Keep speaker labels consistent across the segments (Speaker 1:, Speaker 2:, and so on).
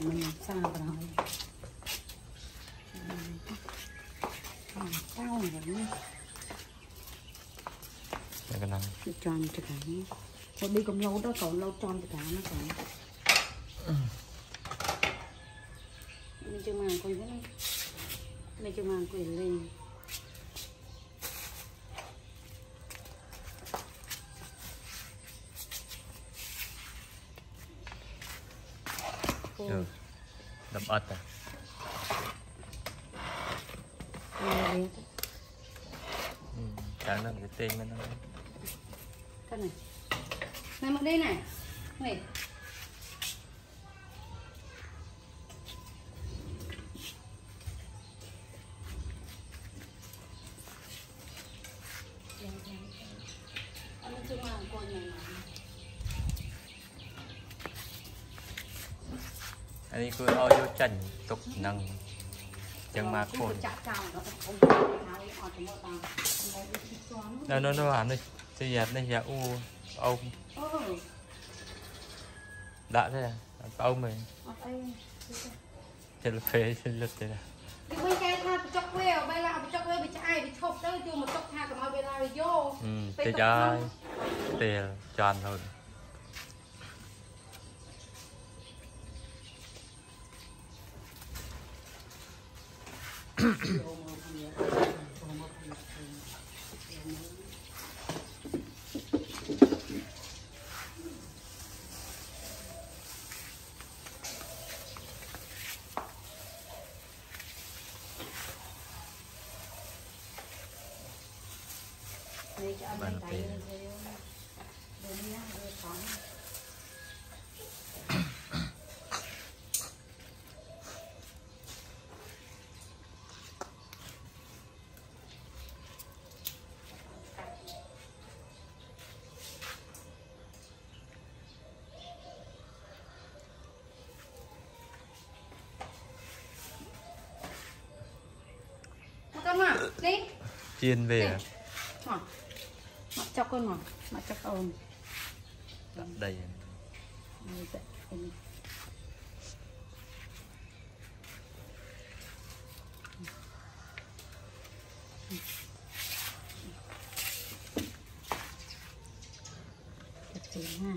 Speaker 1: mình sao rồi sao rồi nhé
Speaker 2: cái này
Speaker 1: tròn cho cả còn đi cùng lâu đó còn lâu tròn cho cả nó còn mình chưa mang con cái mình chưa mang quyền lên
Speaker 2: đậm ớt à chẳng là cái tên nó
Speaker 1: cái này này một đây này này
Speaker 2: anh đi cứ ao vô trần tục năng chẳng mà khôn nó làm đi xây dạt đây nhà u ông đã thế à ông mình trên lực phê trên lực thế này
Speaker 1: bây giờ tha chọc queo bây là chọc queo bị chạy bị chọc tới chưa một chọc tha cả mọi bây là vô
Speaker 2: cái trái tiền tròn thôi
Speaker 1: bạn tay con mà đi
Speaker 2: chiên về
Speaker 1: mặt chọc con mặt chọc ôm
Speaker 2: đây
Speaker 1: ha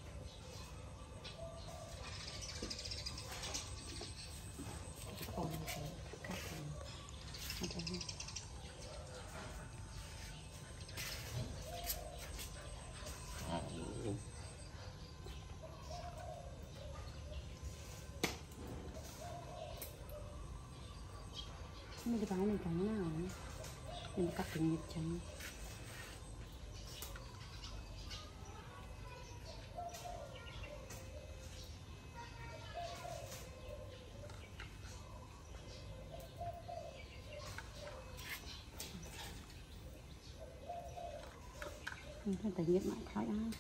Speaker 1: mình cái này cái nào mình cắt từng nhịp chân mình phải nhịp lại khỏi ai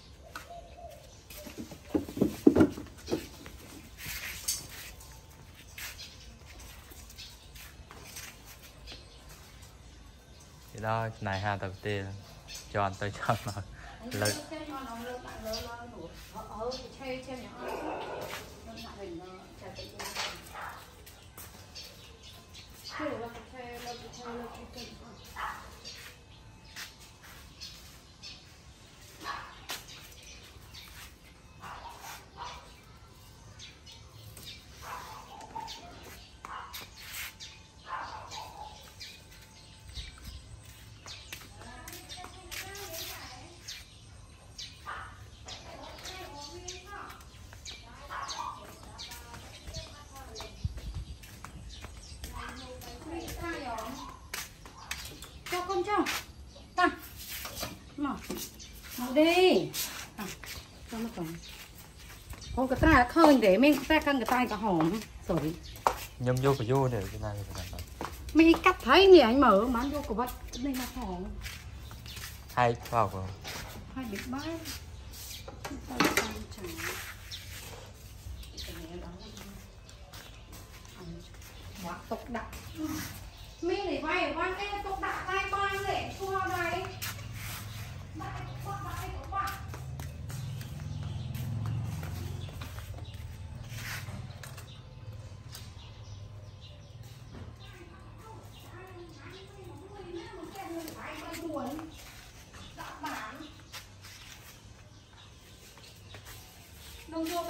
Speaker 2: đó này ha đầu tiên tròn tới tròn mà lực
Speaker 1: cho con cho ta mà đi cho nó còn con cái tay khơi để mình tay căng cái tay cả hòm rồi
Speaker 2: nhâm vô của vô để cái này
Speaker 1: mình cắt thấy nhỉ anh mở mà vô của bắt đây là hòm
Speaker 2: hai vào rồi
Speaker 1: hai bị bát tục đặt mình để vay quan cái tục đặt tay con để chua này đại của bạn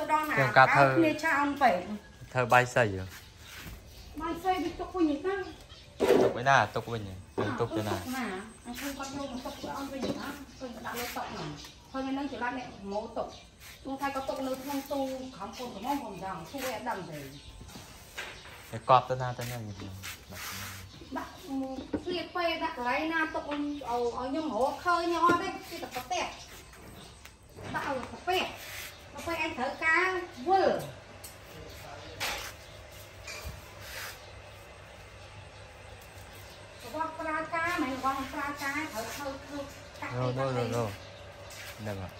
Speaker 1: đo nào áo kia cho ông phải
Speaker 2: thơ bay xây rồi
Speaker 1: mai xây đi tục quỳnh ta
Speaker 2: tục với na tục với nhỉ tục cho nào
Speaker 1: mà anh không có đâu mà tục của ông về nữa tôi đã lấy tục mà thôi nên nâng chỉ lại mẹ mẫu tục tôi thay có tục nữa không tu không còn có mong còn rằng thu em đầm gì
Speaker 2: cái cọp tới na gì
Speaker 1: đặt liệt phê đặt lấy na tục ở nhóm hổ khơi nhau đấy khi tập tẹt tạo tập phê anh thở cá vừa qua pra cá mày qua pra cá thở thở thở
Speaker 2: no đây mà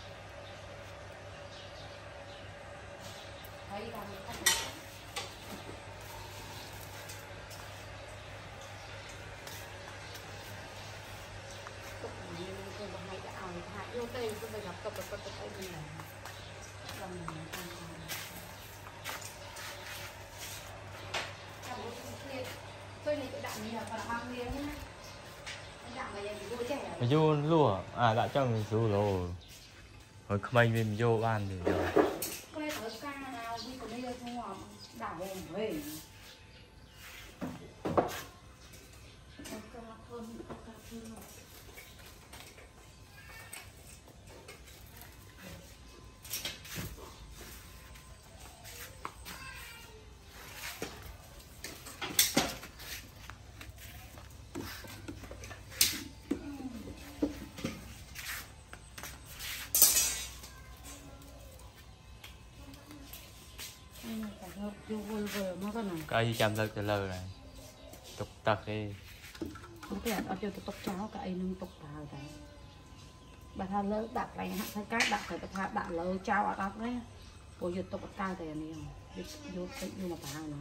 Speaker 1: vô đây tôi phải gặp tập tay mình này làm tôi này cái đạn này là phải mang miếng nhá đạn này thì vô trẻ
Speaker 2: mày vô lúa à đã cho mình vô rồi hồi không anh mình vô ăn thì rồi
Speaker 1: cái này thở ca nào đi còn đây không ngọt đảo về
Speaker 2: cái chăm lơ từ lơ này tục tật đi
Speaker 1: không thể ở chỗ tục cháo cái nâng tục tao đấy bà tha lỡ đặt lại hạ thay cát đặt phải bà đặt lỡ cháo ở đó đấy cô dục tục tao thì này vô mà tao nữa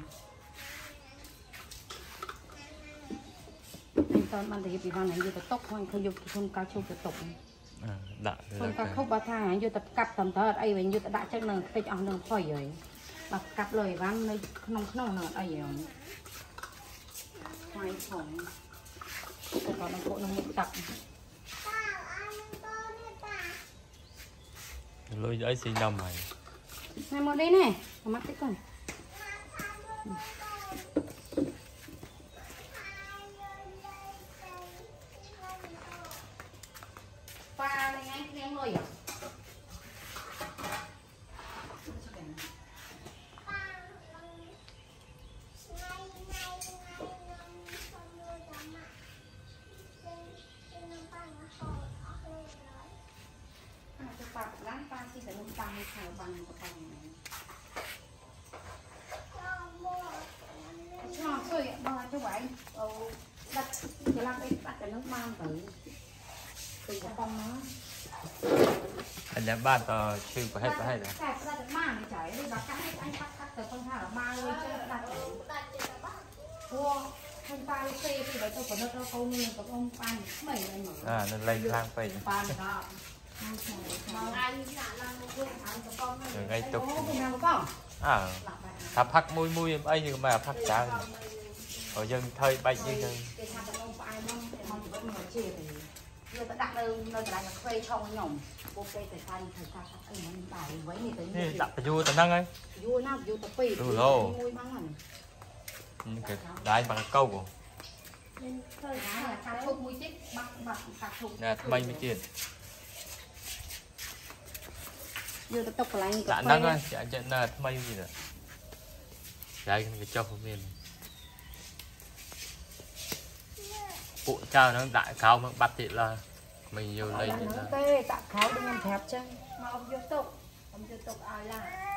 Speaker 1: anh toàn ban thì bị ban này vô tập tốc không không dục không cao chung tập tốc không cao không bà tha vô tập cặp tầm thơ ở đây mình vô tập đã chắc là cái ông đang khỏi rồi bà cặp lời vang nơi không nào ở đây rồi ngoài phòng còn nó bộ nó một tập
Speaker 2: lôi ấy sinh năm này
Speaker 1: này một đây này mắt tích con pha này anh em ơi sẽ nông tăng xào bằng cái bằng này cho xôi bao cho bạn đặt thì làm cái đặt cái nước mang từ cái con nó
Speaker 2: anh em ban tờ chưa có hết rồi
Speaker 1: đặt ra được mang thì chảy đi bà cắt hết anh cắt từ con thảo là ba ơi cho đặt cua không tay xê thì đấy tôi có nước câu nên có ông ăn mày này mà
Speaker 2: nên lấy lang phải ngay tục thắp hắc mui ấy như mà hắc cháo ở dân thời bay như thế đặt vua tận năng ấy đại bằng câu của nè bay mới chuyện
Speaker 1: vô tập tục lại
Speaker 2: dạ năng ơi dạ chuyện là mây gì nữa dạ cái cho không miền cụ cha nó đại cao mà bắt thì là mình nhiều lấy
Speaker 1: tê tạ kháo đi ăn thẹp chân mà ông vô tục ai là